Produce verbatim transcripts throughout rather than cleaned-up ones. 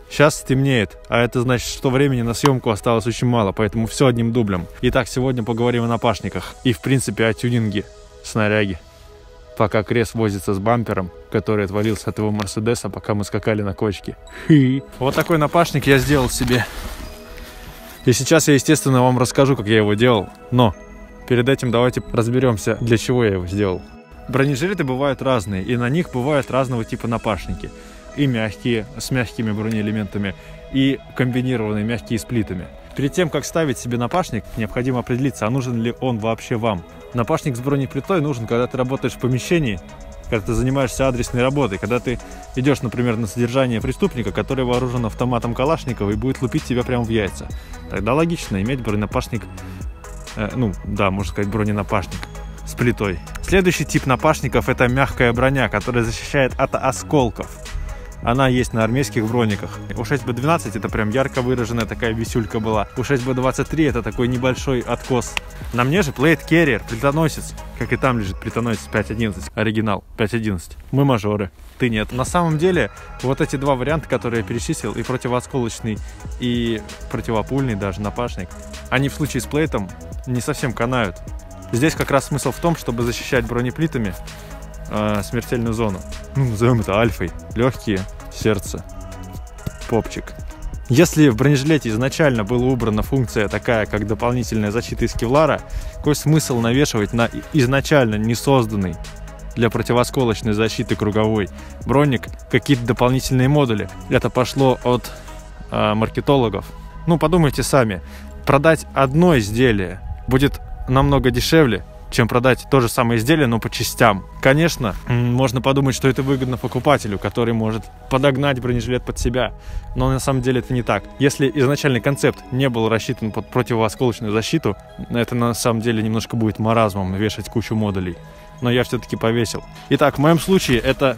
Сейчас стемнеет, а это значит, что времени на съемку осталось очень мало, поэтому все одним дублем. Итак, сегодня поговорим о напашниках и, в принципе, о тюнинге снаряги. Пока Крес возится с бампером, который отвалился от его Мерседеса, пока мы скакали на кочке. Хи. Вот такой напашник я сделал себе. И сейчас я, естественно, вам расскажу, как я его делал. Но перед этим давайте разберемся, для чего я его сделал. Бронежилеты бывают разные, и на них бывают разного типа напашники. И мягкие, с мягкими бронеэлементами, и комбинированные, мягкие с плитами. Перед тем, как ставить себе напашник, необходимо определиться, а нужен ли он вообще вам. Напашник с бронеплитой нужен, когда ты работаешь в помещении, когда ты занимаешься адресной работой, когда ты идешь, например, на содержание преступника, который вооружен автоматом Калашникова и будет лупить тебя прямо в яйца. Тогда логично иметь броненапашник, э, ну да, можно сказать броненапашник с плитой. Следующий тип напашников — это мягкая броня, которая защищает от осколков. Она есть на армейских брониках. У шесть бэ двенадцать это прям ярко выраженная такая висюлька была. У шесть бэ двадцать три это такой небольшой откос. На мне же Plate Carrier, плитоносец. Как и там лежит плитоносец пять одиннадцать, оригинал пять одиннадцать. Мы мажоры, ты нет. На самом деле, вот эти два варианта, которые я перечислил, и противоосколочный, и противопульный даже напашник, они в случае с плейтом не совсем канают. Здесь как раз смысл в том, чтобы защищать бронеплитами э, смертельную зону. Ну, назовем это альфой. Легкие, сердце, попчик. Если в бронежилете изначально была убрана функция такая, как дополнительная защита из кевлара, какой смысл навешивать на изначально не созданный для противоосколочной защиты круговой броник какие-то дополнительные модули? Это пошло от э, маркетологов. Ну, подумайте сами. Продать одно изделие будет намного дешевле, чем продать то же самое изделие, но по частям. Конечно, можно подумать, что это выгодно покупателю, который может подогнать бронежилет под себя, но на самом деле это не так. Если изначальный концепт не был рассчитан под противоосколочную защиту, это на самом деле немножко будет маразмом вешать кучу модулей. Но я все-таки повесил. Итак, в моем случае это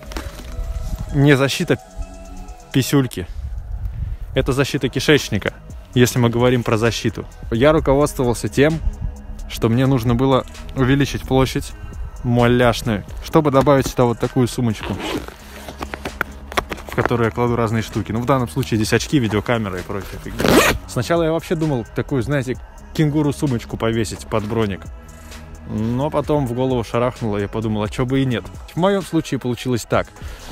не защита писюльки, это защита кишечника, если мы говорим про защиту. Я руководствовался тем, что мне нужно было увеличить площадь муляжную, чтобы добавить сюда вот такую сумочку, в которую я кладу разные штуки. Ну, в данном случае здесь очки, видеокамера и прочее. Сначала я вообще думал такую, знаете, кенгуру-сумочку повесить под броник. Но потом в голову шарахнуло, я подумал, а что бы и нет. В моем случае получилось так.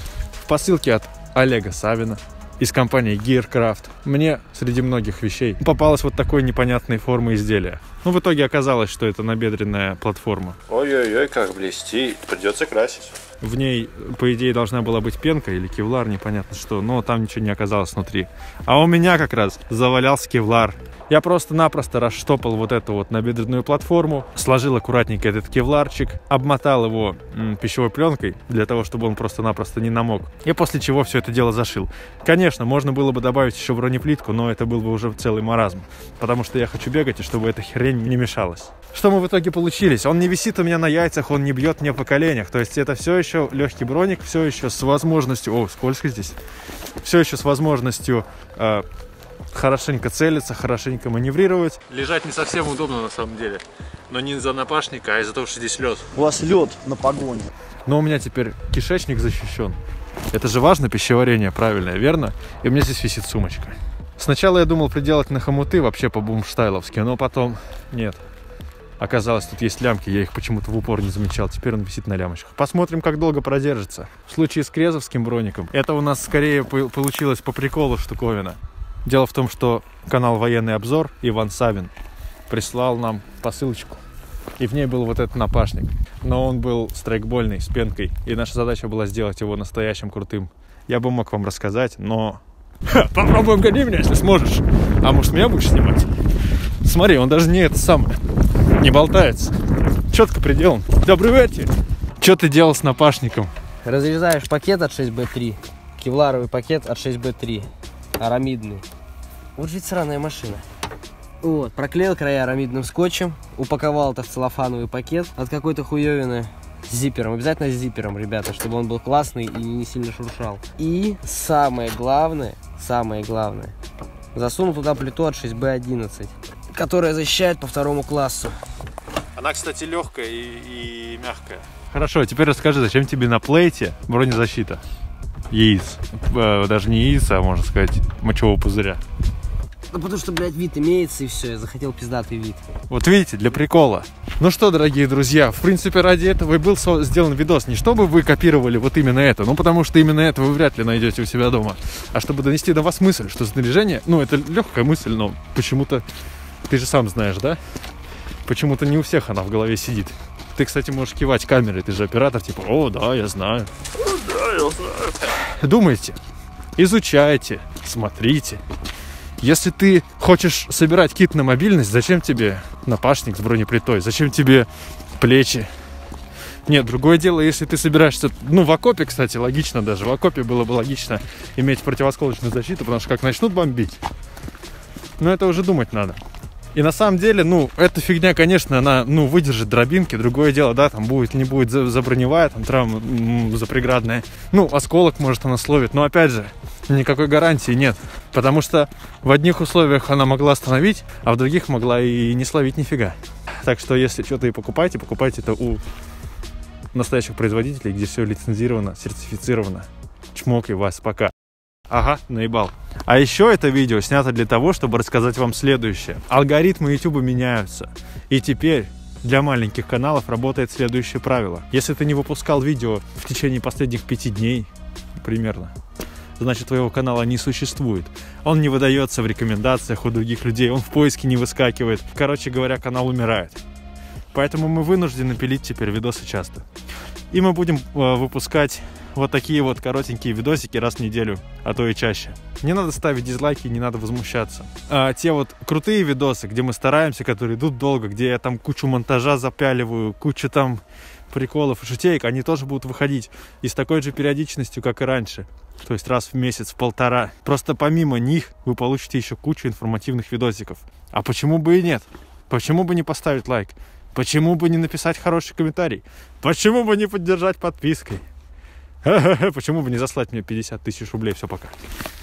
В посылке от Олега Савина из компании Gearcraft мне среди многих вещей попалась вот такой непонятной формы изделия. Ну, в итоге оказалось, что это набедренная платформа. Ой-ой-ой, как блестит. Придется красить. В ней, по идее, должна была быть пенка или кевлар, непонятно что, но там ничего не оказалось внутри. А у меня как раз завалялся кевлар. Я просто-напросто расштопал вот эту вот набедренную платформу, сложил аккуратненько этот кевларчик, обмотал его м, пищевой пленкой, для того, чтобы он просто-напросто не намок. И после чего все это дело зашил. Конечно, можно было бы добавить еще бронеплитку, но это был бы уже целый маразм. Потому что я хочу бегать, и чтобы эта хрень не мешалась. Что мы в итоге получились? Он не висит у меня на яйцах, он не бьет мне по коленях. То есть это все еще легкий броник, все еще с возможностью... О, скользко здесь. Все еще с возможностью... Э, хорошенько целиться, хорошенько маневрировать. Лежать не совсем удобно на самом деле. Но не из-за напашника, а из-за того, что здесь лед. У вас лед на погоне. Но у меня теперь кишечник защищен. Это же важно, пищеварение правильное, верно? И у меня здесь висит сумочка. Сначала я думал приделать на хомуты вообще по-бумштайловски, но потом нет. Оказалось, тут есть лямки, я их почему-то в упор не замечал. Теперь он висит на лямочках. Посмотрим, как долго продержится. В случае с крезовским броником это у нас скорее получилось по приколу штуковина. Дело в том, что канал «Военный обзор» Иван Савин прислал нам посылочку. И в ней был вот этот напашник. Но он был страйкбольный, с пенкой. И наша задача была сделать его настоящим крутым. Я бы мог вам рассказать, но... Ха, попробуем, гони меня, если сможешь. А может, меня будешь снимать? Смотри, он даже не это самое. Не болтается. Четко приделан. Добрый вечер. Что ты делал с напашником? Разрезаешь пакет от шесть бэ три. Кевларовый пакет от шесть бэ три. Арамидный. Вот ведь сраная машина. Вот, проклеил края арамидным скотчем, упаковал это в целлофановый пакет от какой-то хуевины с зипером. Обязательно с зипером, ребята, чтобы он был классный и не сильно шуршал. И самое главное, самое главное, засунул туда плиту от шесть бэ одиннадцать, которая защищает по второму классу. Она, кстати, легкая и, и мягкая. Хорошо, теперь расскажи, зачем тебе на плейте бронезащита? яиц. Э, даже не яиц, а можно сказать мочевого пузыря. Ну потому что, блядь, вид имеется и все, я захотел пиздатый вид. Вот видите, для прикола. Ну что, дорогие друзья, в принципе, ради этого и был сделан видос. Не чтобы вы копировали вот именно это, ну потому что именно это вы вряд ли найдете у себя дома, а чтобы донести до вас мысль, что снаряжение, ну это легкая мысль, но почему-то, ты же сам знаешь, да? Почему-то не у всех она в голове сидит. Ты, кстати, можешь кивать камерой, ты же оператор, типа, о, да, я знаю. О, да, я знаю. Думайте, изучайте, смотрите. Если ты хочешь собирать кит на мобильность, зачем тебе напашник с бронеплитой? Зачем тебе плечи? Нет, другое дело, если ты собираешься... Ну, в окопе, кстати, логично даже. В окопе было бы логично иметь противосколочную защиту, потому что как начнут бомбить, ну, это уже думать надо. И на самом деле, ну, эта фигня, конечно, она, ну, выдержит дробинки. Другое дело, да, там будет, не будет заброневая, там травма запреградная. Ну, осколок, может, она словит. Но, опять же, никакой гарантии нет. Потому что в одних условиях она могла остановить, а в других могла и не словить нифига. Так что, если что-то и покупаете, покупайте это у настоящих производителей, где все лицензировано, сертифицировано. Чмок и вас, пока. Ага, наебал. А еще это видео снято для того, чтобы рассказать вам следующее. Алгоритмы YouTube меняются. И теперь для маленьких каналов работает следующее правило. Если ты не выпускал видео в течение последних пяти дней, примерно, значит, твоего канала не существует. Он не выдается в рекомендациях у других людей, он в поиске не выскакивает. Короче говоря, канал умирает. Поэтому мы вынуждены пилить теперь видосы часто. И мы будем э, выпускать вот такие вот коротенькие видосики раз в неделю, а то и чаще. Не надо ставить дизлайки, не надо возмущаться. А те вот крутые видосы, где мы стараемся, которые идут долго, где я там кучу монтажа запяливаю, кучу там приколов и шутеек, они тоже будут выходить и с такой же периодичностью, как и раньше. То есть раз в месяц, в полтора. Просто помимо них вы получите еще кучу информативных видосиков. А почему бы и нет? Почему бы не поставить лайк? Почему бы не написать хороший комментарий? Почему бы не поддержать подпиской? Почему бы не заслать мне пятьдесят тысяч рублей? Все, пока.